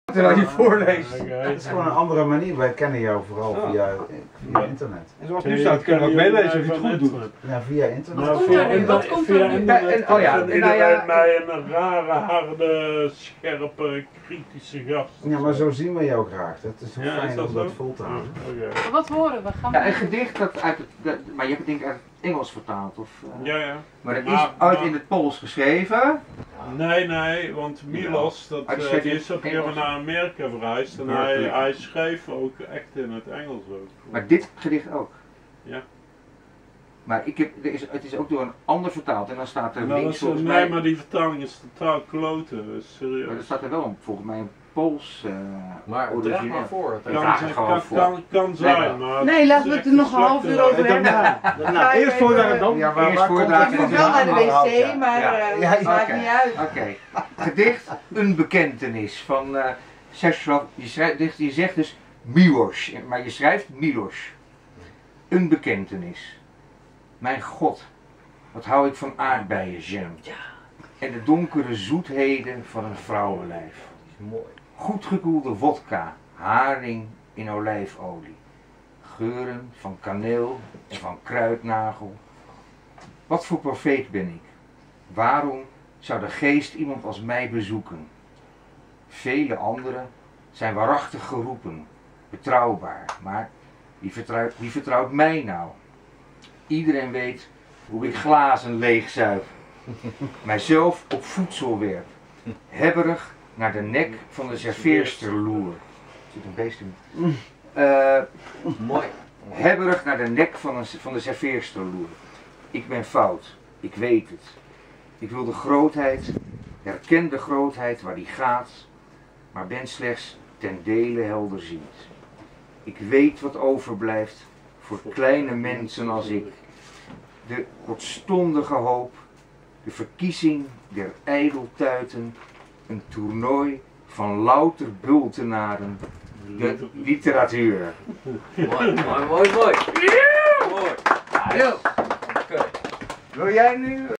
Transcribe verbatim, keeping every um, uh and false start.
Terwijl je voorleest. Het is gewoon een andere manier. Wij kennen jou vooral Ja. via, via internet. En zoals het nu staat kunnen we ook meelezen of je het goed doet. Ja, via internet. Nou, komt via er nu? internet- Wat komt via er nu? internet En- oh ja, is nou ja, iedereen mij een rare, harde, scherpe, kritische gast. Ja, maar zo zien we jou graag. Het is Ja, fijn is dat om dat zo? vol te houden. Ah, oké. Wat horen we? Gaan we... Ja, een gedicht dat uit het, dat, maar je hebt het denk ik uit het Engels vertaald of... Uh, Ja, ja. Maar het is Maar- ooit maar- in het Pools geschreven. Nee, nee, want Milos, dat, Hij eh, schreef die in is op een Engels. gegeven moment naar Amerika verhuisd en hij, Werkelijk. hij schreef ook echt in het Engels ook. Maar dit gedicht ook. Ja. Maar ik heb, er is, het is ook door een ander vertaald en dan staat er Nou, dat links is, volgens nee, mij... maar die vertaling is totaal kloten, dus Maar er serieus. staat er wel een, volgens mij een Pools uh, Maar draag origineel. maar voor. Het Ja. Kan, vraag zijn- het gewoon kan, voor. kan, kan zijn, Nee, maar... Nee, laten we het er nog een half uur over hebben. Nou, eerst voordragen dan. Ja, maar Eerst waar voordragen komt Ik het moet wel naar de Ja. wc, maar Ja. eh, Ja, dat maakt oké. niet uit. Oké. Gedicht Een bekentenis van uh, Česlav. Je, schrijft, je zegt dus Milos, maar je schrijft Milos. Een bekentenis. Mijn God, wat hou ik van aardbeienjam. En de donkere zoetheden van een vrouwenlijf. Mooi. Goed gekoelde wodka, haring in olijfolie. Geuren van kaneel en van kruidnagel. Wat voor profeet ben ik? Waarom zou de geest iemand als mij bezoeken? Vele anderen zijn waarachtig geroepen, betrouwbaar, maar wie vertrouwt, wie vertrouwt mij nou? Iedereen weet hoe ik glazen leegzuip, mijzelf op voedsel werp, hebberig naar de nek van de serveerster loer. Zit een beest in. Uh, Mooi. hebberig naar de nek van, een, van de serveerster loer. Ik ben fout, ik weet het. Ik wil de grootheid, herken de grootheid waar die gaat, maar ben slechts ten dele helderziend. Ik weet wat overblijft voor kleine mensen als ik. De kortstondige hoop, de verkiezing der ijdeltuiten, een toernooi van louter bultenaren, de literatuur. Mooi, mooi, mooi, mooi. Mooi. Heel. Oké. Wil jij nu